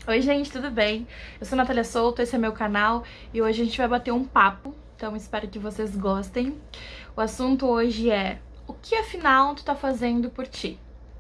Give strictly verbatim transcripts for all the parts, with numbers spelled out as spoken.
Oi gente, tudo bem? Eu sou Natália Souto, esse é meu canal e hoje a gente vai bater um papo, então espero que vocês gostem. O assunto hoje é: o que afinal tu tá fazendo por ti?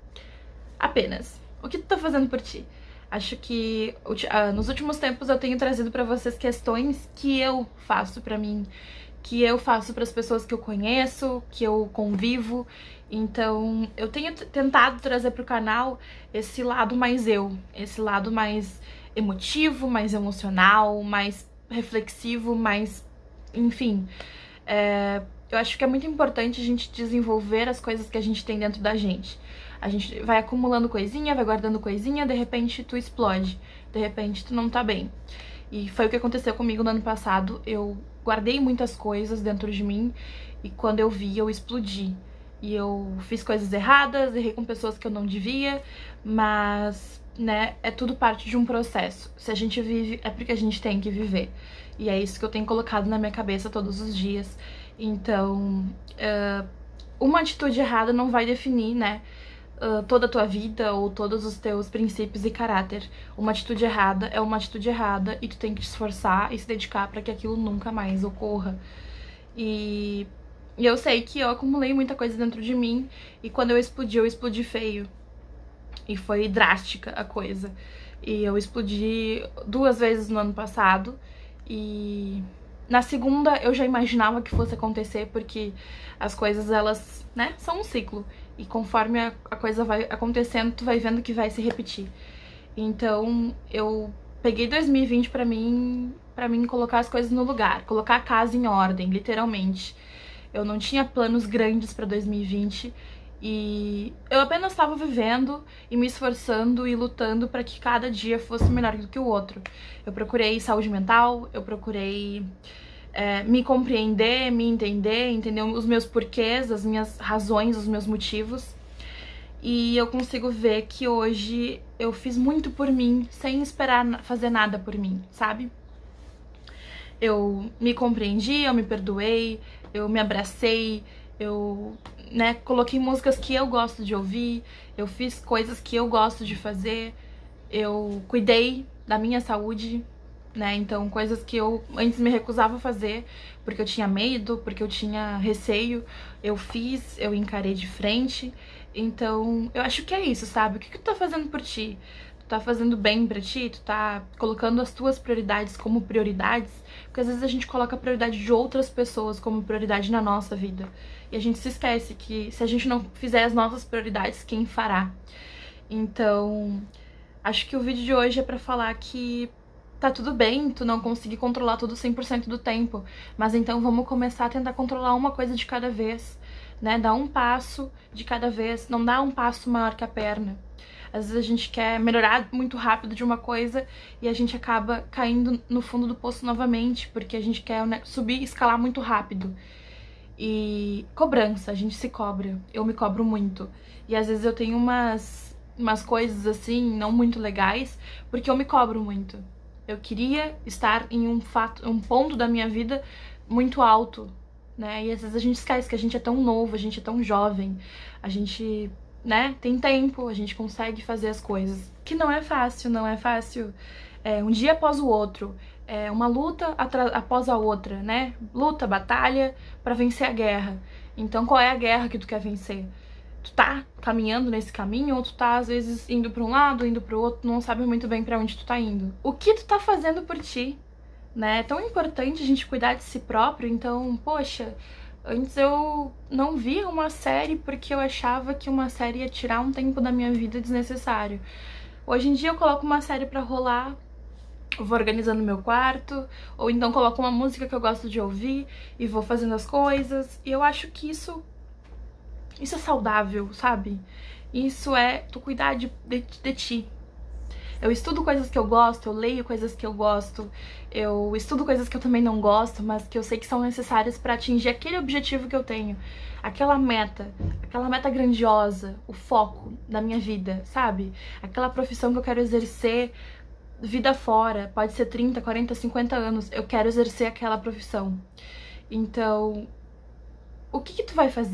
Apenas, o que tu tá fazendo por ti? Acho que uh, nos últimos tempos eu tenho trazido pra vocês questões que eu faço pra mim, que eu faço para as pessoas que eu conheço, que eu convivo. Então, eu tenho tentado trazer para o canal esse lado mais eu, esse lado mais emotivo, mais emocional, mais reflexivo, mais, enfim. É, eu acho que é muito importante a gente desenvolver as coisas que a gente tem dentro da gente. A gente vai acumulando coisinha, vai guardando coisinha, de repente tu explode, de repente tu não tá bem. E foi o que aconteceu comigo no ano passado. Eu guardei muitas coisas dentro de mim e quando eu vi, eu explodi. E eu fiz coisas erradas, errei com pessoas que eu não devia, mas, né, é tudo parte de um processo. Se a gente vive, é porque a gente tem que viver. E é isso que eu tenho colocado na minha cabeça todos os dias. Então, uh, uma atitude errada não vai definir, né, Uh, toda a tua vida ou todos os teus princípios e caráter. Uma atitude errada é uma atitude errada e tu tem que te esforçar e se dedicar para que aquilo nunca mais ocorra. E... e eu sei que eu acumulei muita coisa dentro de mim e quando eu explodi, eu explodi feio. E foi drástica a coisa. E eu explodi duas vezes no ano passado e... na segunda eu já imaginava que fosse acontecer, porque as coisas, elas, né, são um ciclo. E conforme a, a coisa vai acontecendo, tu vai vendo que vai se repetir. Então, eu peguei dois mil e vinte pra mim, pra mim colocar as coisas no lugar, colocar a casa em ordem, literalmente. Eu não tinha planos grandes pra dois mil e vinte e eu apenas estava vivendo e me esforçando e lutando para que cada dia fosse melhor do que o outro. Eu procurei saúde mental, eu procurei é, me compreender, me entender, entender os meus porquês, as minhas razões, os meus motivos. E eu consigo ver que hoje eu fiz muito por mim, sem esperar fazer nada por mim, sabe? Eu me compreendi, eu me perdoei, eu me abracei, eu, né, coloquei músicas que eu gosto de ouvir, eu fiz coisas que eu gosto de fazer, eu cuidei da minha saúde, né, então coisas que eu antes me recusava a fazer, porque eu tinha medo, porque eu tinha receio, eu fiz, eu encarei de frente. Então, eu acho que é isso, sabe? O que, que tu tá fazendo por ti? Tu tá fazendo bem pra ti? Tu tá colocando as tuas prioridades como prioridades? Porque às vezes a gente coloca a prioridade de outras pessoas como prioridade na nossa vida. E a gente se esquece que se a gente não fizer as nossas prioridades, quem fará? Então, acho que o vídeo de hoje é pra falar que tá tudo bem tu não conseguir controlar tudo cem por cento do tempo, mas então vamos começar a tentar controlar uma coisa de cada vez, né? Dar um passo de cada vez, não dá um passo maior que a perna. Às vezes a gente quer melhorar muito rápido de uma coisa e a gente acaba caindo no fundo do poço novamente, porque a gente quer, né, subir e escalar muito rápido. E cobrança, a gente se cobra. Eu me cobro muito. E às vezes eu tenho umas, umas coisas assim, não muito legais, porque eu me cobro muito. Eu queria estar em um, fato, um ponto da minha vida muito alto, né? E às vezes a gente esquece que a gente é tão novo, a gente é tão jovem, a gente, né, tem tempo, a gente consegue fazer as coisas. Que não é fácil, não é fácil. É um dia após o outro, é uma luta após a outra, né? Luta, batalha pra vencer a guerra. Então qual é a guerra que tu quer vencer? Tu tá caminhando nesse caminho ou tu tá, às vezes, indo pra um lado, indo pro outro, não sabe muito bem pra onde tu tá indo. O que tu tá fazendo por ti, né? É tão importante a gente cuidar de si próprio, então, poxa, antes eu não via uma série porque eu achava que uma série ia tirar um tempo da minha vida desnecessário. Hoje em dia eu coloco uma série pra rolar, eu vou organizando meu quarto, ou então coloco uma música que eu gosto de ouvir e vou fazendo as coisas, e eu acho que isso Isso é saudável, sabe? Isso é tu cuidar de, de, de ti. Eu estudo coisas que eu gosto, eu leio coisas que eu gosto, eu estudo coisas que eu também não gosto, mas que eu sei que são necessárias pra atingir aquele objetivo que eu tenho, aquela meta, aquela meta grandiosa, o foco da minha vida, sabe? Aquela profissão que eu quero exercer vida fora, pode ser trinta, quarenta, cinquenta anos, eu quero exercer aquela profissão. Então, o que que tu vai fazer?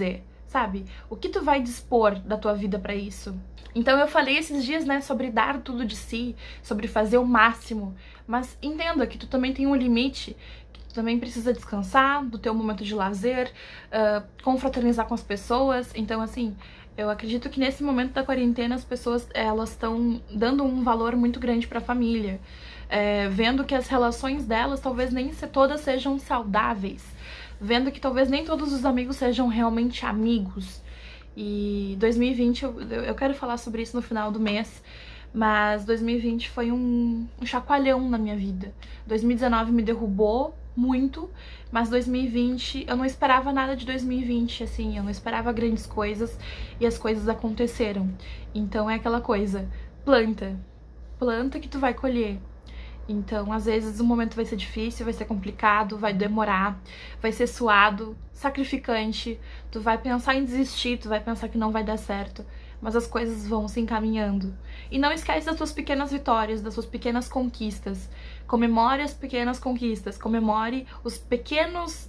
sabe? O que tu vai dispor da tua vida pra isso? Então eu falei esses dias, né, sobre dar tudo de si, sobre fazer o máximo, mas entenda que tu também tem um limite, que tu também precisa descansar do teu momento de lazer, uh, confraternizar com as pessoas. Então, assim, eu acredito que nesse momento da quarentena as pessoas, elas estão dando um valor muito grande pra família, é, vendo que as relações delas talvez nem se todas sejam saudáveis, vendo que talvez nem todos os amigos sejam realmente amigos. E dois mil e vinte, eu, eu quero falar sobre isso no final do mês, mas dois mil e vinte foi um, um chacoalhão na minha vida. dois mil e dezenove me derrubou muito, mas dois mil e vinte, eu não esperava nada de dois mil e vinte, assim, eu não esperava grandes coisas e as coisas aconteceram. Então é aquela coisa, planta, planta que tu vai colher. Então, às vezes, o momento vai ser difícil, vai ser complicado, vai demorar, vai ser suado, sacrificante, tu vai pensar em desistir, tu vai pensar que não vai dar certo, mas as coisas vão se encaminhando. E não esquece das tuas pequenas vitórias, das tuas pequenas conquistas. Comemore as pequenas conquistas, comemore os pequenos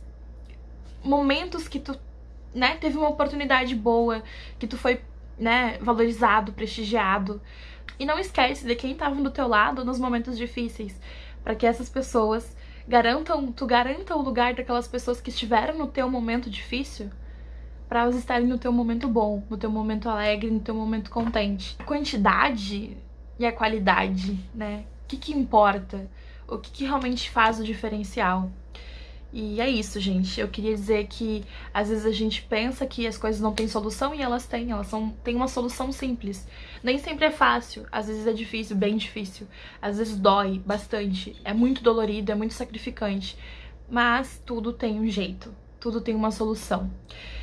momentos que tu, né, teve uma oportunidade boa, que tu foi, né, valorizado, prestigiado. E não esquece de quem estava do teu lado nos momentos difíceis, para que essas pessoas garantam, tu garanta o lugar daquelas pessoas que estiveram no teu momento difícil, para elas estarem no teu momento bom, no teu momento alegre, no teu momento contente. A quantidade e a qualidade, né? O que que importa? O que que realmente faz o diferencial? E é isso, gente. Eu queria dizer que às vezes a gente pensa que as coisas não têm solução e elas têm, elas são, têm uma solução simples. Nem sempre é fácil, às vezes é difícil, bem difícil. Às vezes dói bastante, é muito dolorido, é muito sacrificante. Mas tudo tem um jeito, tudo tem uma solução.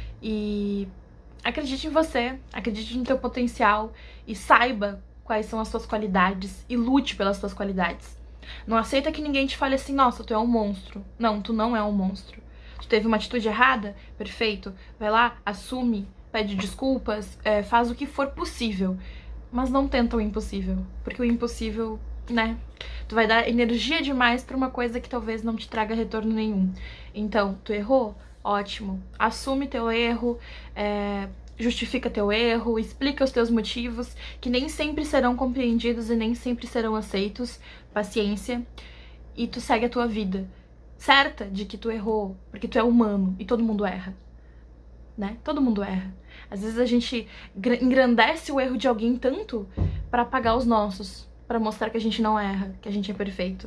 E acredite em você, acredite no teu potencial e saiba quais são as suas qualidades e lute pelas suas qualidades. Não aceita que ninguém te fale assim, nossa, tu é um monstro. Não, tu não é um monstro. Tu teve uma atitude errada? Perfeito. Vai lá, assume, pede desculpas, é, faz o que for possível. Mas não tenta o impossível, porque o impossível, né? Tu vai dar energia demais pra uma coisa que talvez não te traga retorno nenhum. Então, tu errou? Ótimo. Assume teu erro, é... justifica teu erro, explica os teus motivos, que nem sempre serão compreendidos e nem sempre serão aceitos. Paciência. E tu segue a tua vida, certa de que tu errou, porque tu é humano e todo mundo erra, né? Todo mundo erra. Às vezes a gente engrandece o erro de alguém tanto pra apagar os nossos, pra mostrar que a gente não erra, que a gente é perfeito.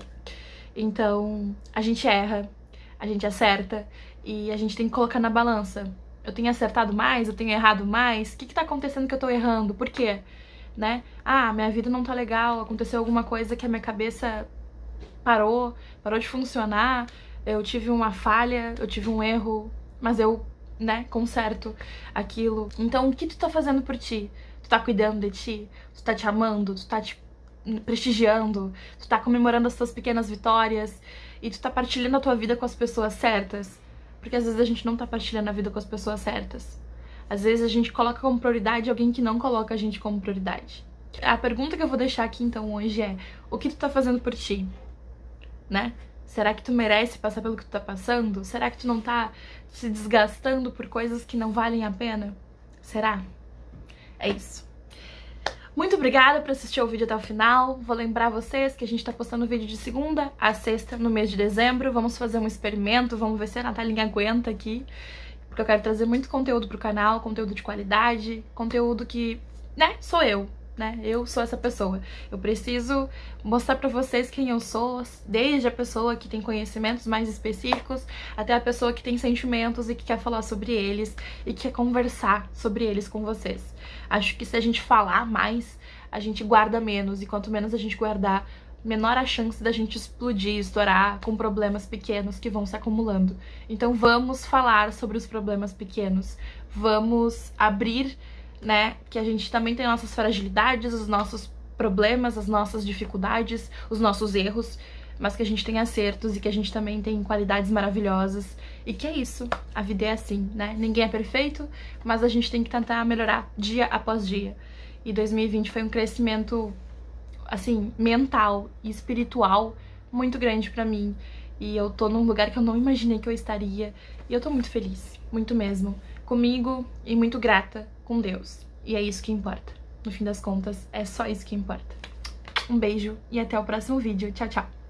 Então, a gente erra, a gente acerta e a gente tem que colocar na balança. Eu tenho acertado mais? Eu tenho errado mais? O que que tá acontecendo que eu tô errando? Por quê? Né? Ah, minha vida não tá legal, aconteceu alguma coisa que a minha cabeça parou, parou de funcionar, eu tive uma falha, eu tive um erro, mas eu, né, conserto aquilo. Então, o que tu tá fazendo por ti? Tu tá cuidando de ti? Tu tá te amando? Tu tá te prestigiando? Tu tá comemorando as tuas pequenas vitórias? E tu tá partilhando a tua vida com as pessoas certas? Porque às vezes a gente não tá partilhando a vida com as pessoas certas. Às vezes a gente coloca como prioridade alguém que não coloca a gente como prioridade. A pergunta que eu vou deixar aqui então hoje é: o que tu tá fazendo por ti? Né? Será que tu merece passar pelo que tu tá passando? Será que tu não tá se desgastando por coisas que não valem a pena? Será? É isso. Muito obrigada por assistir o vídeo até o final. Vou lembrar vocês que a gente tá postando vídeo de segunda a sexta no mês de dezembro. Vamos fazer um experimento, vamos ver se a Natalinha aguenta aqui. Porque eu quero trazer muito conteúdo pro canal, conteúdo de qualidade, conteúdo que, né, sou eu, né? Eu sou essa pessoa. Eu preciso mostrar pra vocês quem eu sou, desde a pessoa que tem conhecimentos mais específicos até a pessoa que tem sentimentos e que quer falar sobre eles e que quer conversar sobre eles com vocês. Acho que se a gente falar mais, a gente guarda menos, e quanto menos a gente guardar, menor a chance da gente explodir, estourar com problemas pequenos que vão se acumulando. Então vamos falar sobre os problemas pequenos, vamos abrir, né, que a gente também tem nossas fragilidades, os nossos problemas, as nossas dificuldades, os nossos erros, mas que a gente tem acertos e que a gente também tem qualidades maravilhosas. E que é isso, a vida é assim, né? Ninguém é perfeito, mas a gente tem que tentar melhorar dia após dia. E dois mil e vinte foi um crescimento, assim, mental e espiritual muito grande pra mim. E eu tô num lugar que eu não imaginei que eu estaria. E eu tô muito feliz, muito mesmo, comigo e muito grata com Deus. E é isso que importa. No fim das contas, é só isso que importa. Um beijo e até o próximo vídeo. Tchau, tchau!